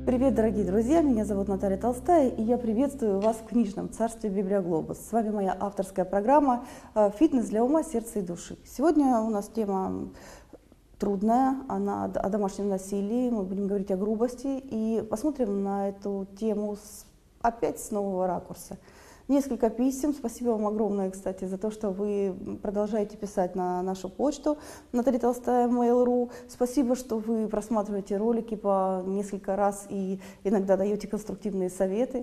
Привет, дорогие друзья! Меня зовут Наталья Толстая, и я приветствую вас в книжном царстве Библиоглобус. С вами моя авторская программа «Фитнес для ума, сердца и души». Сегодня у нас тема трудная, она о домашнем насилии, мы будем говорить о грубости, и посмотрим на эту тему опять с нового ракурса. Несколько писем. Спасибо вам огромное, кстати, за то, что вы продолжаете писать на нашу почту Наталья Толстая Mail.ru. Спасибо, что вы просматриваете ролики по несколько раз и иногда даете конструктивные советы.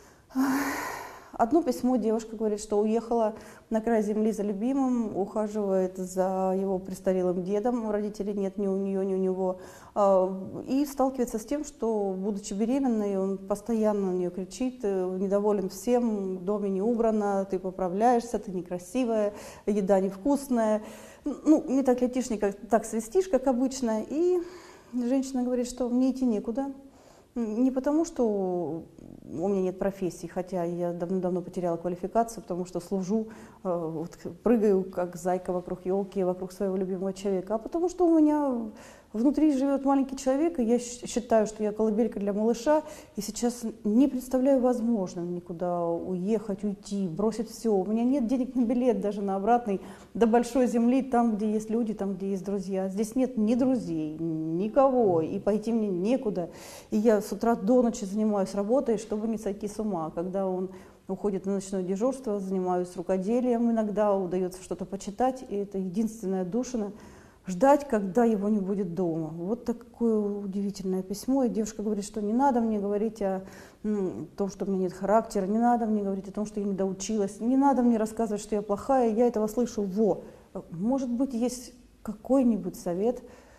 Одно письмо, девушка говорит, что уехала на край земли за любимым, ухаживает за его престарелым дедом, родителей нет ни у нее, ни у него, и сталкивается с тем, что, будучи беременной, он постоянно на нее кричит, недоволен всем, в доме не убрано, ты поправляешься, ты некрасивая, еда невкусная, ну, не так летишь, не так свистишь, как обычно, и женщина говорит, что мне идти некуда. Не потому, что у меня нет профессии, хотя я давно потеряла квалификацию, потому что служу, вот, прыгаю как зайка вокруг елки, вокруг своего любимого человека, а потому что у меня внутри живет маленький человек, и я считаю, что я колыбелька для малыша, и сейчас не представляю возможным никуда уехать, уйти, бросить все. У меня нет денег на билет даже на обратный до большой земли, там, где есть люди, там, где есть друзья. Здесь нет ни друзей, никого, и пойти мне некуда. И я с утра до ночи занимаюсь работой, чтобы не сойти с ума. Когда он уходит на ночное дежурство, занимаюсь рукоделием, иногда удается что-то почитать, и это единственная душина. Ждать, когда его не будет дома. Вот такое удивительное письмо. И девушка говорит, что не надо мне говорить о том, что у меня нет характера, не надо мне говорить о том, что я не доучилась, не надо мне рассказывать, что я плохая, я этого слышу. Может быть, есть какой-нибудь совет,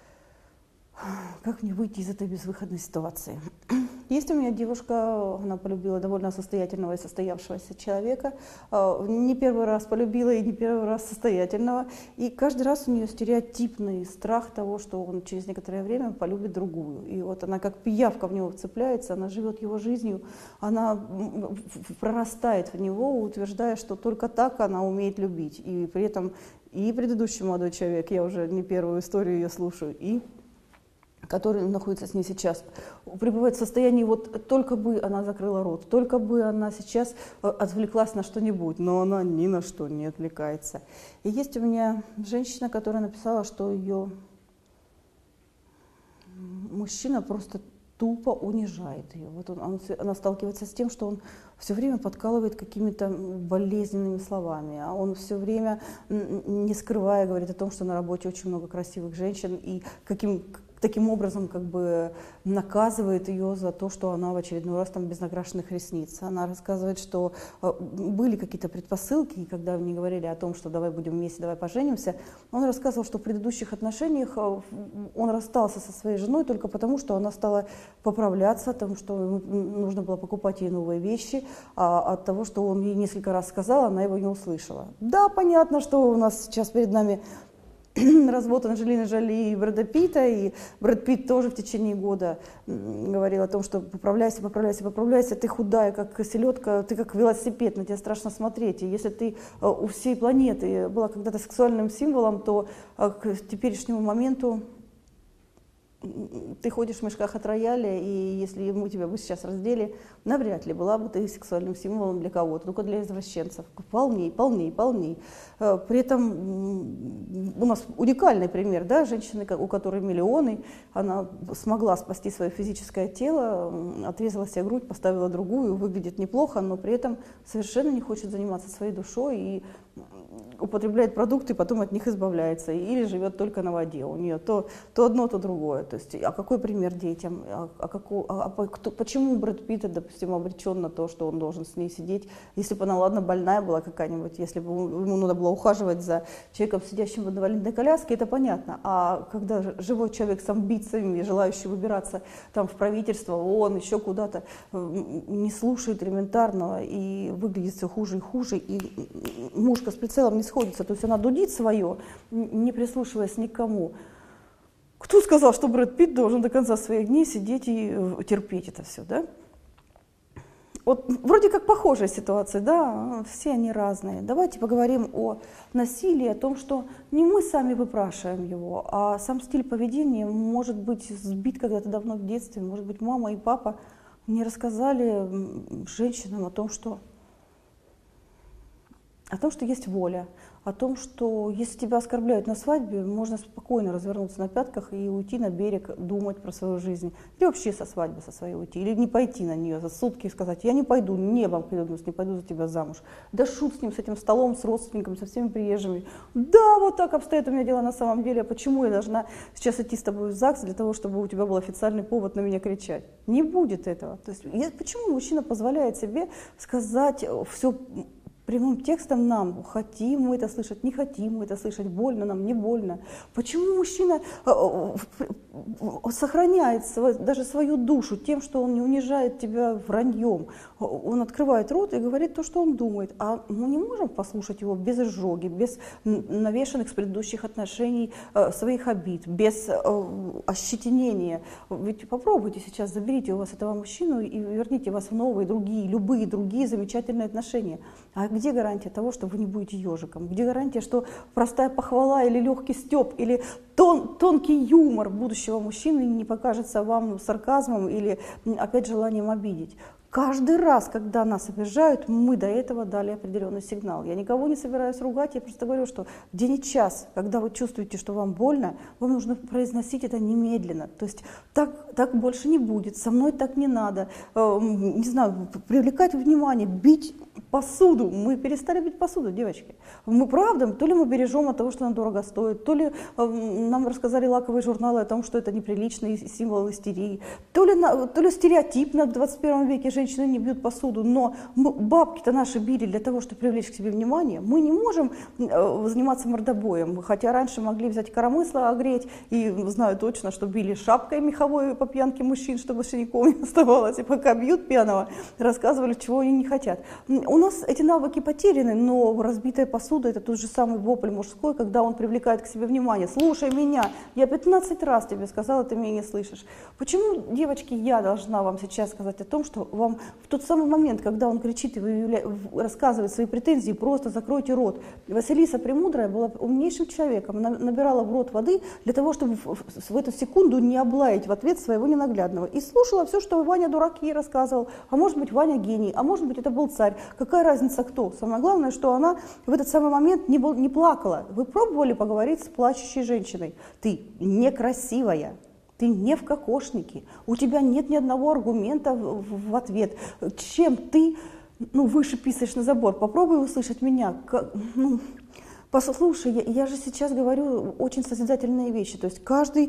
как мне выйти из этой безвыходной ситуации. Есть у меня девушка, она полюбила довольно состоятельного и состоявшегося человека, не первый раз полюбила и не первый раз состоятельного, и каждый раз у нее стереотипный страх того, что он через некоторое время полюбит другую. И вот она как пиявка в него вцепляется, она живет его жизнью, она прорастает в него, утверждая, что только так она умеет любить. И при этом и предыдущий молодой человек, я уже не первую историю ее слушаю, и который находится с ней сейчас, пребывает в состоянии, вот только бы она закрыла рот, только бы она сейчас отвлеклась на что-нибудь, но она ни на что не отвлекается. И есть у меня женщина, которая написала, что ее мужчина просто тупо унижает ее. Вот она сталкивается с тем, что он все время подкалывает какими-то болезненными словами, а он все время, не скрывая, говорит о том, что на работе очень много красивых женщин, и таким образом как бы наказывает ее за то, что она в очередной раз там без накрашенных ресниц. Она рассказывает, что были какие-то предпосылки, и когда мне говорили о том, что давай будем вместе, давай поженимся, он рассказывал, что в предыдущих отношениях он расстался со своей женой только потому, что она стала поправляться, потому что нужно было покупать ей новые вещи, а от того, что он ей несколько раз сказал, она его не услышала. Да, понятно, что у нас сейчас перед нами развод Анджелины Джоли и Брэда Питта, и Брэд Питт тоже в течение года говорил о том, что поправляйся, поправляйся, поправляйся, ты худая, как селедка, ты как велосипед, на тебя страшно смотреть. И если ты у всей планеты была когда-то сексуальным символом, то к теперешнему моменту ты ходишь в мешках от рояля, и если мы тебя бы сейчас раздели, навряд ли была бы ты сексуальным символом для кого-то, только для извращенцев. Полней, полней, полней. При этом у нас уникальный пример, да, женщины, у которой миллионы, она смогла спасти свое физическое тело, отрезала себе грудь, поставила другую, выглядит неплохо, но при этом совершенно не хочет заниматься своей душой и употребляет продукты, потом от них избавляется, или живет только на воде. У нее то одно, то другое. То есть, а какой пример детям? Почему Брэд Питт, допустим, обречен на то, что он должен с ней сидеть, если бы она, ладно, больная была какая-нибудь, если бы ему надо было ухаживать за человеком, сидящим в инвалидной коляске, это понятно. А когда живой человек с амбициями, желающий выбираться там в правительство, он еще куда-то, не слушает элементарного и выглядит все хуже и хуже, и мушка с прицелом не сходится, то есть она дудит свое, не прислушиваясь никому. Кто сказал, что Брэд Питт должен до конца своих дней сидеть и терпеть это все, да? Вот вроде как похожая ситуация, да, все они разные. Давайте поговорим о насилии, о том, что не мы сами выпрашиваем его, а сам стиль поведения может быть сбит когда-то давно в детстве, может быть, мама и папа не рассказали женщинам о том, что есть воля, о том, что если тебя оскорбляют на свадьбе, можно спокойно развернуться на пятках и уйти на берег, думать про свою жизнь. Или вообще со свадьбы со своей уйти, или не пойти на нее за сутки и сказать: я не пойду, небом клянусь, не пойду за тебя замуж. Да шут с ним, с этим столом, с родственниками, со всеми приезжими. Да, вот так обстоят у меня дела на самом деле, а почему я должна сейчас идти с тобой в ЗАГС для того, чтобы у тебя был официальный повод на меня кричать? Не будет этого. То есть, почему мужчина позволяет себе сказать все прямым текстом нам: хотим мы это слышать, не хотим мы это слышать, больно нам, не больно. Почему мужчина сохраняет даже свою душу тем, что он не унижает тебя враньем? Он открывает рот и говорит то, что он думает. А мы не можем послушать его без изжоги, без навешанных с предыдущих отношений своих обид, без ощетинения. Ведь попробуйте сейчас, заберите у вас этого мужчину и верните вас в новые, другие, любые другие замечательные отношения. А где гарантия того, что вы не будете ежиком? Где гарантия, что простая похвала или легкий стёб, или тонкий юмор будущего мужчины не покажется вам сарказмом или опять желанием обидеть? Каждый раз, когда нас обижают, мы до этого дали определенный сигнал. Я никого не собираюсь ругать, я просто говорю, что в день и час, когда вы чувствуете, что вам больно, вам нужно произносить это немедленно. То есть так больше не будет, со мной так не надо, не знаю, привлекать внимание, бить посуду. Мы перестали бить посуду, девочки. Мы правда, то ли мы бережем от того, что она дорого стоит, то ли нам рассказали лаковые журналы о том, что это неприличный символ истерии, то ли стереотипно в 21 веке женщины не бьют посуду, но бабки-то наши били для того, чтобы привлечь к себе внимание. Мы не можем заниматься мордобоем, хотя раньше могли взять коромысло, огреть, и знаю точно, что били шапкой меховой по пьянке мужчин, чтобы синяков не оставалось, и пока бьют пьяного, рассказывали, чего они не хотят. У нас эти навыки потеряны, но разбитая посуда — это тот же самый вопль мужской, когда он привлекает к себе внимание. Слушай меня, я 15 раз тебе сказала, ты меня не слышишь. Почему, девочки, я должна вам сейчас сказать о том, что вам в тот самый момент, когда он кричит и рассказывает свои претензии, просто закройте рот? Василиса Премудрая была умнейшим человеком, она набирала в рот воды для того, чтобы в эту секунду не облаять в ответ своего ненаглядного. И слушала все, что Ваня дурак ей рассказывал. А может быть, Ваня гений, а может быть, это был царь. Какая разница кто? Самое главное, что она в этот самый момент не плакала. Вы пробовали поговорить с плачущей женщиной? Ты некрасивая. Ты не в кокошнике, у тебя нет ни одного аргумента в ответ. Чем ты выше писаешь на забор? Попробуй услышать меня. Послушай, я же сейчас говорю очень созидательные вещи, то есть каждая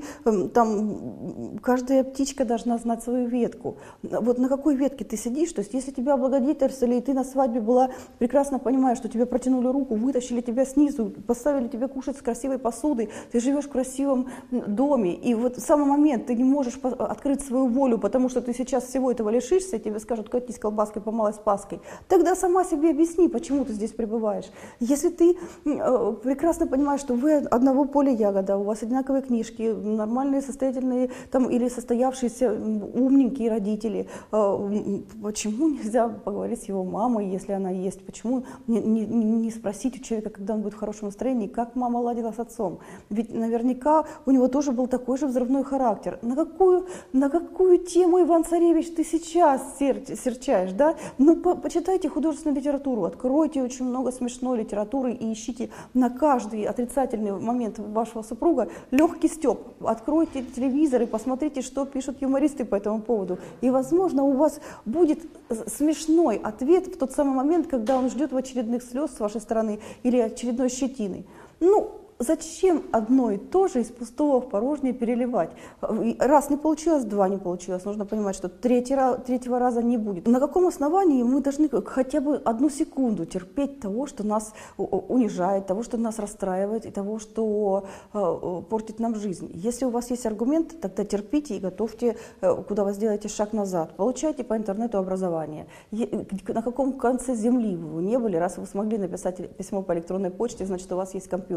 птичка должна знать свою ветку. Вот на какой ветке ты сидишь, то есть если тебя облагодетельствовали, и ты на свадьбе была, прекрасно понимаешь, что тебе протянули руку, вытащили тебя снизу, поставили тебе кушать с красивой посудой, ты живешь в красивом доме, и вот в самый момент ты не можешь открыть свою волю, потому что ты сейчас всего этого лишишься, и тебе скажут: катись колбаской, помалась паской. Тогда сама себе объясни, почему ты здесь пребываешь. Если ты прекрасно понимаешь, что вы одного поля ягода, у вас одинаковые книжки, нормальные, состоятельные или состоявшиеся умненькие родители. Почему нельзя поговорить с его мамой, если она есть? Почему не спросить у человека, когда он будет в хорошем настроении, как мама ладила с отцом? Ведь наверняка у него тоже был такой же взрывной характер. На какую тему, Иван Царевич, ты сейчас серчаешь, да? Почитайте художественную литературу, откройте очень много смешной литературы и ищите на каждый отрицательный момент вашего супруга легкий стёб. Откройте телевизор и посмотрите, что пишут юмористы по этому поводу. И, возможно, у вас будет смешной ответ в тот самый момент, когда он ждет в очередных слез с вашей стороны или очередной щетины. Зачем одно и то же из пустого в порожнее переливать? Раз не получилось, два не получилось. Нужно понимать, что третьего раза не будет. На каком основании мы должны хотя бы одну секунду терпеть того, что нас унижает, того, что нас расстраивает и того, что портит нам жизнь? Если у вас есть аргументы, тогда терпите и готовьте, куда вы сделаете шаг назад. Получайте по интернету образование. На каком конце земли вы не были, раз вы смогли написать письмо по электронной почте, значит, у вас есть компьютер.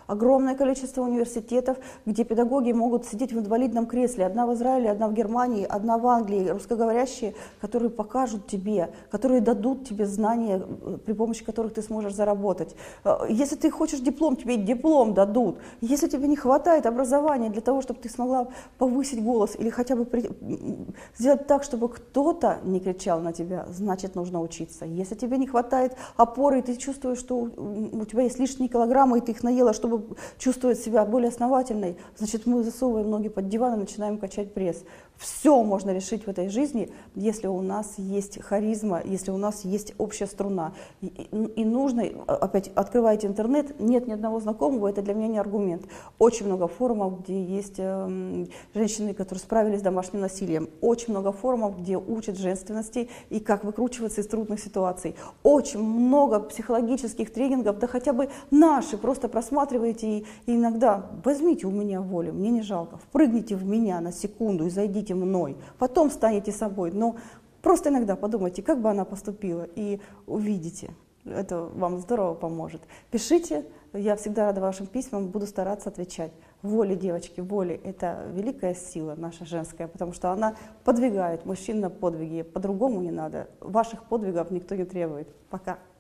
Огромное количество университетов, где педагоги могут сидеть в инвалидном кресле. Одна в Израиле, одна в Германии, одна в Англии, русскоговорящие, которые покажут тебе, которые дадут тебе знания, при помощи которых ты сможешь заработать. Если ты хочешь диплом, тебе диплом дадут. Если тебе не хватает образования для того, чтобы ты смогла повысить голос или хотя бы сделать так, чтобы кто-то не кричал на тебя, значит, нужно учиться. Если тебе не хватает опоры, и ты чувствуешь, что у тебя есть лишние килограммы, и ты их наела, чтобы чувствовать себя более основательной, значит, мы засовываем ноги под диван и начинаем качать пресс. Все можно решить в этой жизни, если у нас есть харизма, если у нас есть общая струна. И нужно, опять открываете интернет, нет ни одного знакомого, это для меня не аргумент. Очень много форумов, где есть женщины, которые справились с домашним насилием. Очень много форумов, где учат женственности и как выкручиваться из трудных ситуаций. Очень много психологических тренингов, да хотя бы наши, просто просматривайте и иногда возьмите у меня волю, мне не жалко, впрыгните в меня на секунду и зайдите мной, потом станете собой, но просто иногда подумайте, как бы она поступила, и увидите, это вам здорово поможет. Пишите, я всегда рада вашим письмам, буду стараться отвечать. Воля, девочки, воля – это великая сила наша женская, потому что она подвигает мужчин на подвиги, по-другому не надо, ваших подвигов никто не требует. Пока.